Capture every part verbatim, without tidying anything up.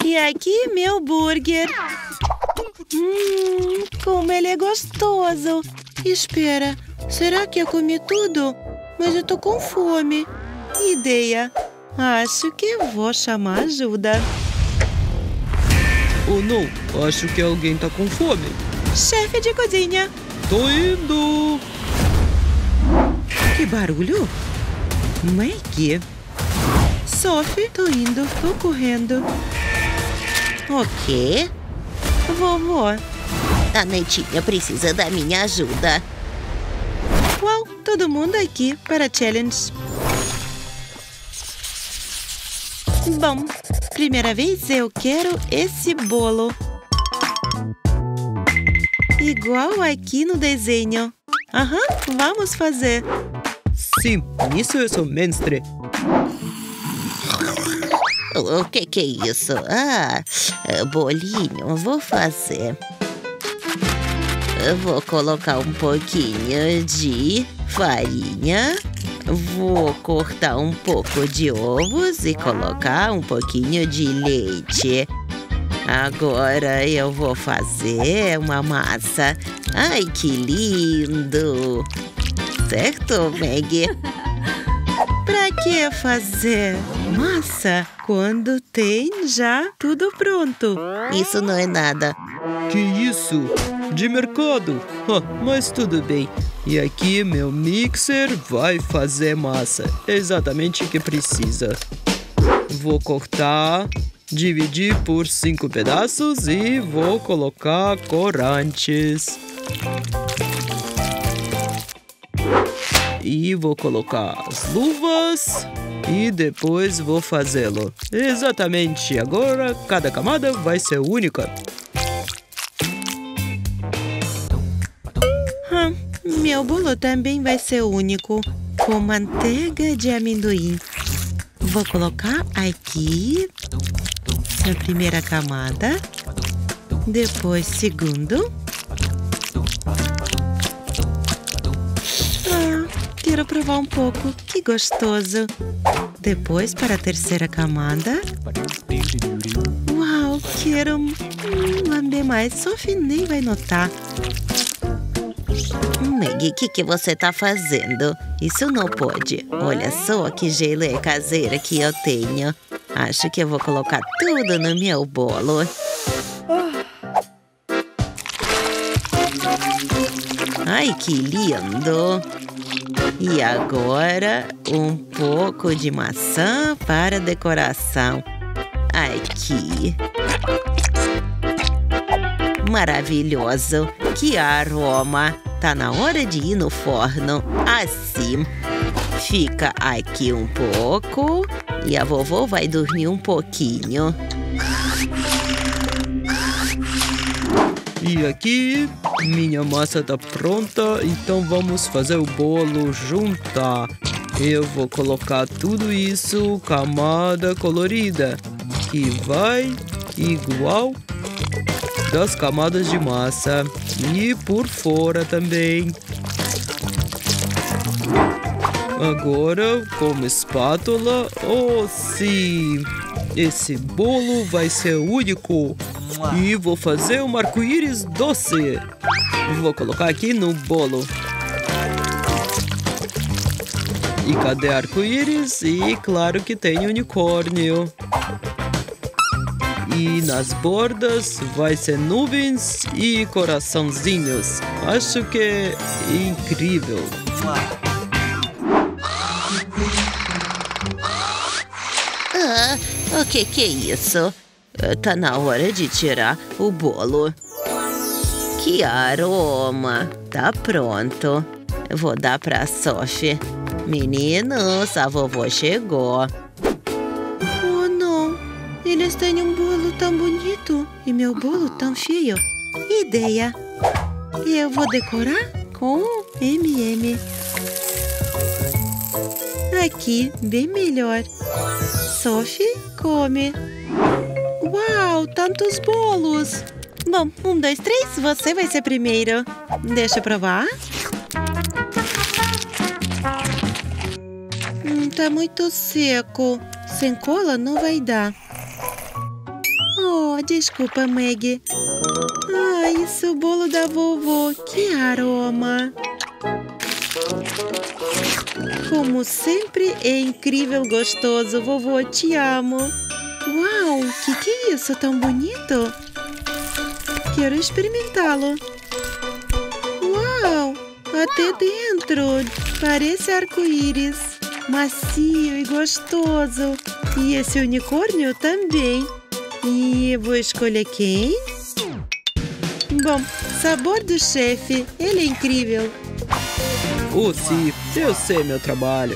E aqui meu hambúrguer. Hum, como ele é gostoso. Espera, será que eu comi tudo? Mas eu tô com fome. Ideia. Acho que vou chamar ajuda. Oh não, acho que alguém tá com fome. Chefe de cozinha. Tô indo. Que barulho? Maggie. Sophie, tô indo, tô correndo. O quê? Vovó. A netinha precisa da minha ajuda. Uau, todo mundo aqui para a challenge. Bom, primeira vez eu quero esse bolo. Igual aqui no desenho. Aham, vamos fazer. Sim, nisso eu sou mestre. O que que é isso? Ah, bolinho, vou fazer. Eu vou colocar um pouquinho de farinha. Vou cortar um pouco de ovos e colocar um pouquinho de leite. Agora eu vou fazer uma massa. Ai, que lindo! Certo, Maggie? Pra que fazer massa quando tem já tudo pronto? Isso não é nada. Que isso? De mercado? Ah, mas tudo bem. E aqui meu mixer vai fazer massa. Exatamente o que precisa. Vou cortar, dividir por cinco pedaços e vou colocar corantes. E vou colocar as luvas e depois vou fazê-lo. Exatamente, agora cada camada vai ser única. Hum, meu bolo também vai ser único, com manteiga de amendoim. Vou colocar aqui na primeira camada, depois segundo. Quero provar um pouco, que gostoso. Depois para a terceira camada. Uau, quero hum, lamber mais. Sophie nem vai notar. Maggie, o que, que você tá fazendo? Isso não pode. Olha só que geleia caseira que eu tenho. Acho que eu vou colocar tudo no meu bolo. Ai, que lindo! E agora, um pouco de maçã para decoração. Aqui. Maravilhoso! Que aroma! Tá na hora de ir no forno. Assim. Fica aqui um pouco. E a vovó vai dormir um pouquinho. E aqui, minha massa tá pronta, então vamos fazer o bolo juntar. Eu vou colocar tudo isso, camada colorida, que vai igual das camadas de massa e por fora também. Agora, com espátula, oh sim, esse bolo vai ser único. E vou fazer um arco-íris doce. Vou colocar aqui no bolo. E cadê arco-íris? E claro que tem unicórnio. E nas bordas vai ser nuvens e coraçãozinhos. Acho que é incrível. Ah, o que que é isso? Tá na hora de tirar o bolo. Que aroma! Tá pronto. Vou dar pra Sophie. Meninos, a vovó chegou. Oh, não. Eles têm um bolo tão bonito e meu bolo tão feio. Ideia. Eu vou decorar com M M. Aqui, bem melhor. Sophie, come. Uau, tantos bolos! Bom, um, dois, três, você vai ser primeiro. Deixa eu provar. Hum, tá muito seco. Sem cola não vai dar. Oh, desculpa, Maggie. Ah, isso é o bolo da vovó. Que aroma! Como sempre, é incrível, gostoso. Vovó, te amo. Uau, que que é isso tão bonito? Quero experimentá-lo. Uau, até dentro. Parece arco-íris. Macio e gostoso. E esse unicórnio também. E vou escolher quem? Bom, sabor do chefe. Ele é incrível. Oh, sim, eu sei meu trabalho.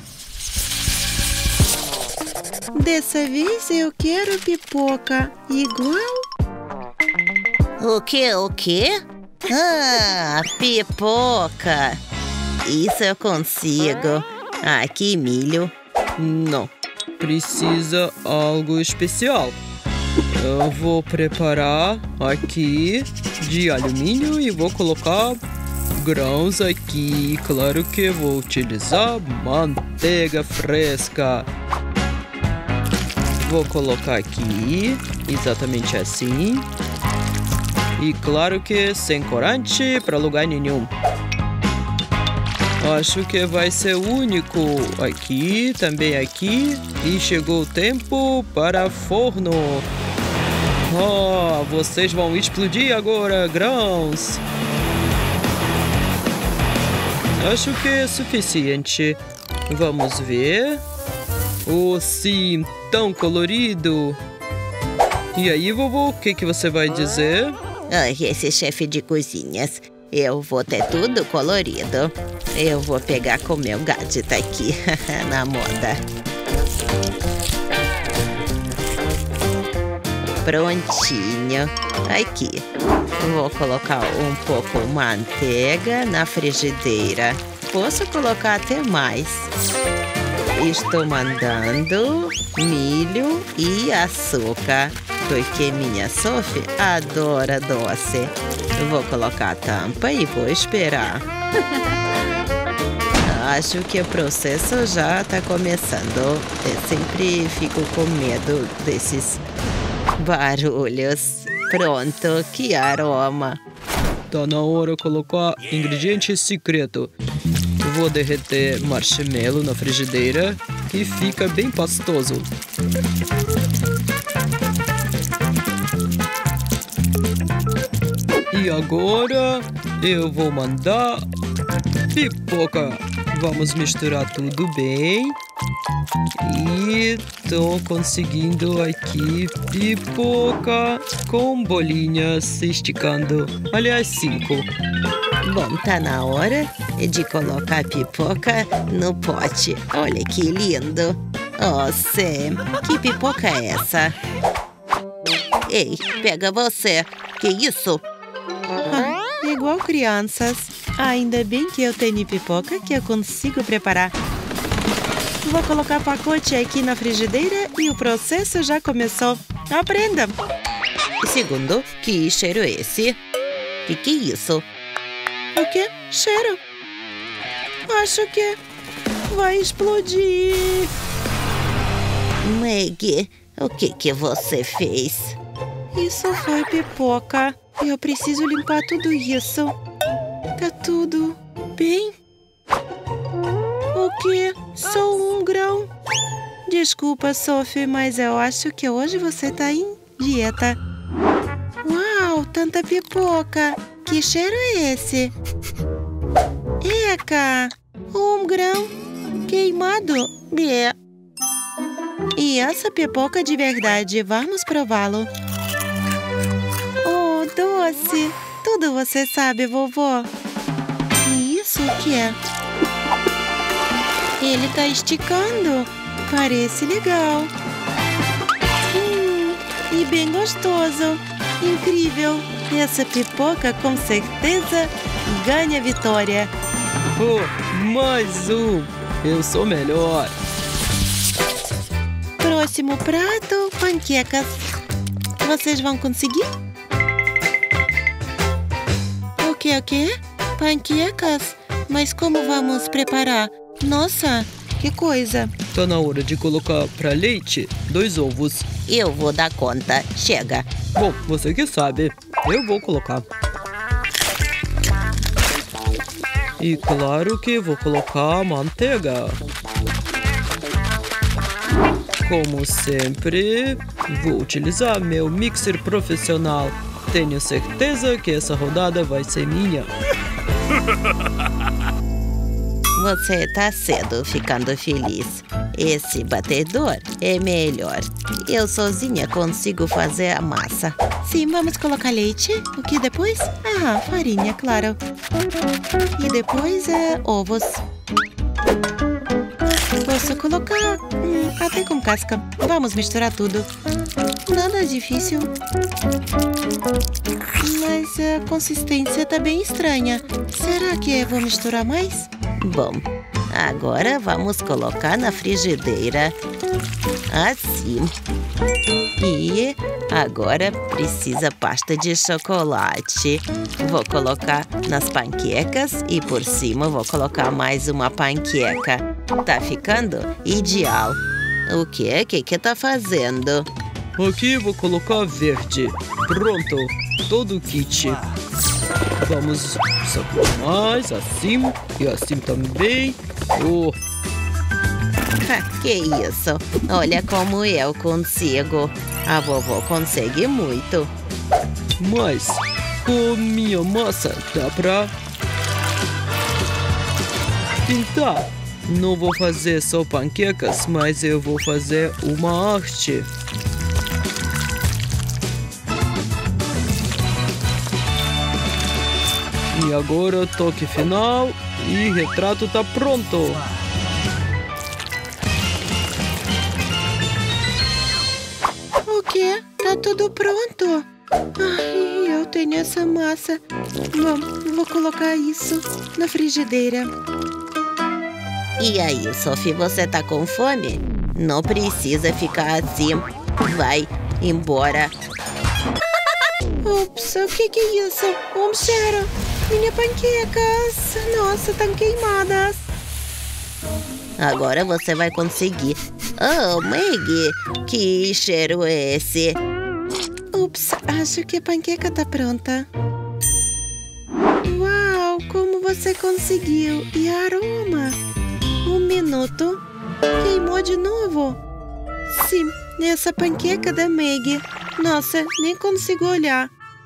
Dessa vez eu quero pipoca. Igual? O que, o quê? Ah, pipoca. Isso eu consigo. Ah, que milho. Não, precisa algo especial. Eu vou preparar aqui de alumínio e vou colocar grãos aqui. Claro que vou utilizar manteiga fresca. Vou colocar aqui, exatamente assim. E claro que sem corante para lugar nenhum. Acho que vai ser único. Aqui, também aqui. E chegou o tempo para forno. Oh, vocês vão explodir agora, grãos. Acho que é suficiente. Vamos ver. Oh, sim, tão colorido. E aí, vovô, o que, que você vai dizer? Ai, esse chefe de cozinhas. Eu vou ter tudo colorido. Eu vou pegar com meu gadget aqui, na moda. Prontinho. Aqui. Vou colocar um pouco de manteiga na frigideira. Posso colocar até mais. Estou mandando milho e açúcar, porque minha Sophie adora doce. Vou colocar a tampa e vou esperar. Acho que o processo já está começando. Eu sempre fico com medo desses barulhos. Pronto, que aroma! Tá na hora de colocar ingrediente secreto. Vou derreter marshmallow na frigideira e fica bem pastoso. E agora eu vou mandar pipoca. Vamos misturar tudo bem. E tô conseguindo aqui pipoca com bolinhas se esticando. Aliás, cinco. Bom, tá na hora de colocar a pipoca no pote. Olha que lindo. Oh, Sam, que pipoca é essa? Ei, pega você. Que isso? Ah, igual crianças. Ainda bem que eu tenho pipoca que eu consigo preparar. Vou colocar pacote aqui na frigideira e o processo já começou. Aprenda! Segundo, que cheiro é esse? Que que é isso? O quê? Cheiro? Acho que vai explodir. Maggie, o que que você fez? Isso foi pipoca. Eu preciso limpar tudo isso. Tá tudo bem? O quê? Só um grão? Desculpa, Sophie, mas eu acho que hoje você tá em dieta. Uau, tanta pipoca! Que cheiro é esse? Eca! Um grão queimado. Blé. E essa pipoca de verdade, vamos prová-lo. Oh, doce! Tudo você sabe, vovó. E isso o que é? Ele tá esticando. Parece legal. Hum, e bem gostoso. Incrível. Essa pipoca com certeza ganha vitória. Oh, mais um. Eu sou melhor. Próximo prato, panquecas. Vocês vão conseguir? O que, o que? Panquecas? Mas como vamos preparar? Nossa, que coisa! Tá na hora de colocar para leite dois ovos. Eu vou dar conta. Chega. Bom, você que sabe. Eu vou colocar. E claro que vou colocar manteiga. Como sempre, vou utilizar meu mixer profissional. Tenho certeza que essa rodada vai ser minha. Você tá cedo ficando feliz. Esse batedor é melhor. Eu sozinha consigo fazer a massa. Sim, vamos colocar leite. O que depois? Ah, farinha, claro. E depois é ovos. Posso colocar hum, até com casca. Vamos misturar tudo. Nada difícil. Mas a consistência tá bem estranha. Será que eu vou misturar mais? Bom, agora vamos colocar na frigideira. Assim. E agora precisa pasta de chocolate. Vou colocar nas panquecas e por cima vou colocar mais uma panqueca. Tá ficando ideal. O que? O que que tá fazendo? Aqui vou colocar verde. Pronto, todo o kit. Vamos sacudir mais, assim e assim também. Oh. Que isso? Olha como eu consigo. A vovó consegue muito. Mas com minha massa dá pra pintar. Não vou fazer só panquecas, mas eu vou fazer uma arte. E agora toque final e retrato tá pronto. O quê? Tá tudo pronto. Ai, eu tenho essa massa. Bom, vou colocar isso na frigideira. E aí, Sophie, você tá com fome? Não precisa ficar assim. Vai embora. Ups, o que que é isso? Um cheiro. Minhas panquecas. Nossa, estão queimadas. Agora você vai conseguir. Oh, Maggie, que cheiro é esse? Ups, acho que a panqueca tá pronta. Uau, como você conseguiu? E aroma? Um minuto. Queimou de novo? Sim, essa panqueca da Maggie. Nossa, nem consigo olhar.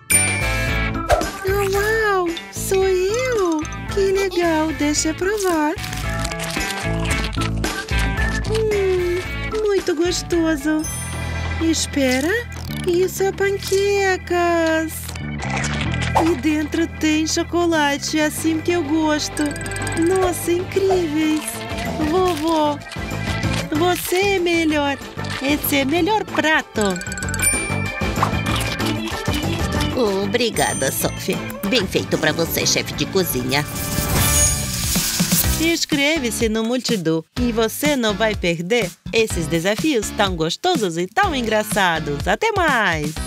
Oh, uau, sou eu. Que legal, deixa eu provar. Hum, muito gostoso. Espera, isso é panquecas. E dentro tem chocolate, assim que eu gosto. Nossa, incríveis. Vovó, você é melhor. Esse é o melhor prato. Obrigada, Sophie. Bem feito para você, chefe de cozinha. Inscreve-se no Multidu e você não vai perder esses desafios tão gostosos e tão engraçados. Até mais!